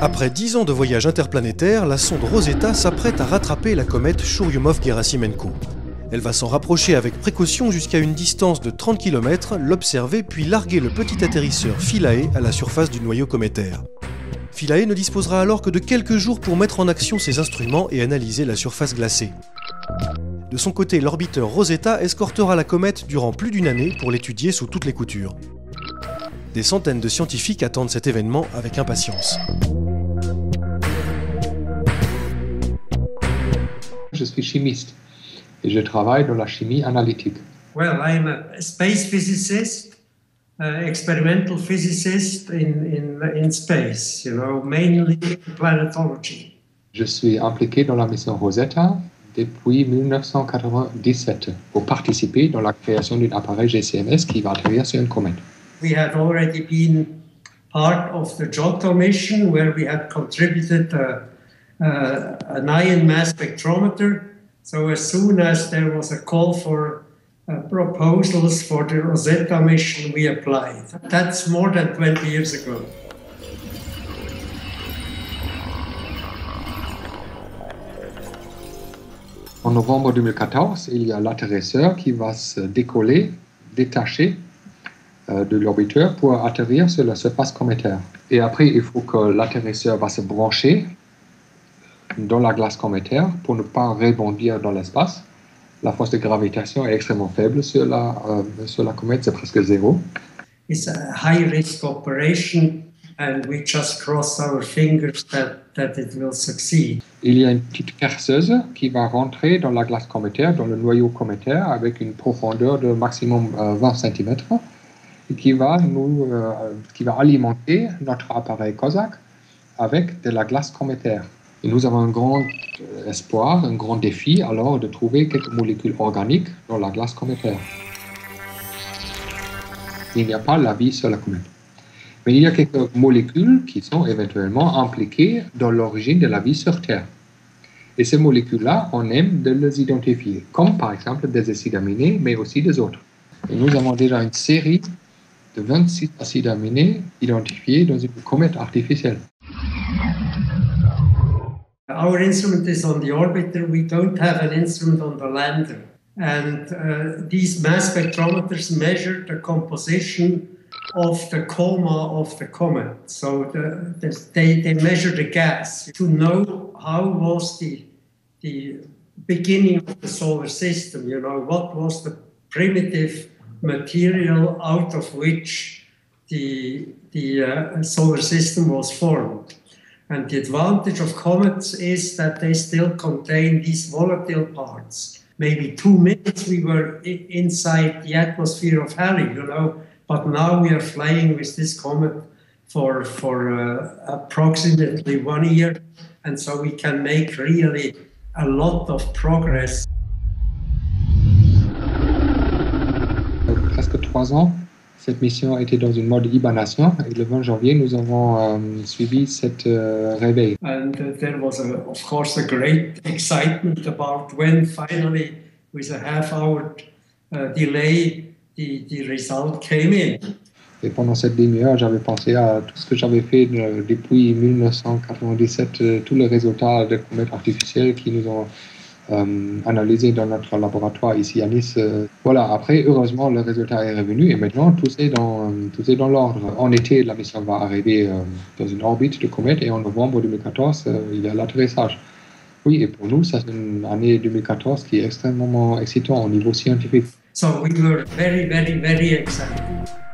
Après 10 ans de voyage interplanétaire, la sonde Rosetta s'apprête à rattraper la comète Churyumov-Gerasimenko. Elle va s'en rapprocher avec précaution jusqu'à une distance de 30 km, l'observer puis larguer le petit atterrisseur Philae à la surface du noyau cométaire. Philae ne disposera alors que de quelques jours pour mettre en action ses instruments et analyser la surface glacée. De son côté, l'orbiteur Rosetta escortera la comète durant plus d'une année pour l'étudier sous toutes les coutures. Des centaines de scientifiques attendent cet événement avec impatience. Je suis chimiste et je travaille dans la chimie analytique. Well, I'm a space physicist, experimental physicist in space, mainly planetology. Je suis impliqué dans la mission Rosetta depuis 1997 pour participer dans la création d'un appareil GCMS qui va atterrir sur une comète. We had already been part of the Giotto mission where we had contributed an ion mass spectrometer. So as soon as there was a call for proposals for the Rosetta mission, we applied. That's more than 20 years ago. En novembre 2014, il y a l'atterrisseur qui va se détacher de l'orbiteur pour atterrir sur la surface cométaire. Et après, il faut que l'atterrisseur va se brancher dans la glace cométaire pour ne pas rebondir dans l'espace. La force de gravitation est extrêmement faible sur la comète, c'est presque zéro. It's a high-risk operation and we just cross our fingers that it will succeed. Il y a une petite perceuse qui va rentrer dans la glace cométaire, dans le noyau cométaire, avec une profondeur de maximum 20 cm. Et qui va alimenter notre appareil COSAC avec de la glace cométaire. Et nous avons un grand espoir, un grand défi alors de trouver quelques molécules organiques dans la glace cométaire. Il n'y a pas la vie sur la comète. Mais il y a quelques molécules qui sont éventuellement impliquées dans l'origine de la vie sur Terre. Et ces molécules-là, on aime de les identifier, comme par exemple des acides aminés, mais aussi des autres. Et nous avons déjà une série de 26 acides aminés identifiés dans une comète artificielle. Our instrument is on the orbiter. We don't have an instrument on the lander. And these mass spectrometers measure the composition of the coma of the comet. So they measure the gas to know how was the beginning of the solar system. What was the primitive material out of which the solar system was formed. And the advantage of comets is that they still contain these volatile parts. Maybe 2 minutes we were inside the atmosphere of Halley, but now we are flying with this comet for approximately 1 year, and so we can make really a lot of progress. Presque 3 ans, cette mission était dans une mode hibernation et le 20 janvier, nous avons suivi cette réveil. And there was, of course, a great excitement about when finally, with a half-hour delay, the result came in. Et pendant cette demi-heure, j'avais pensé à tout ce que j'avais fait depuis 1997, tous les résultats de comètes artificielles qui nous ont analysé dans notre laboratoire ici à Nice. Voilà, après, heureusement, le résultat est revenu et maintenant, tout est dans l'ordre. En été, la mission va arriver dans une orbite de comète et en novembre 2014, il y a l'atterrissage. Oui, et pour nous, c'est une année 2014 qui est extrêmement excitante au niveau scientifique. So we were very, very, very excited.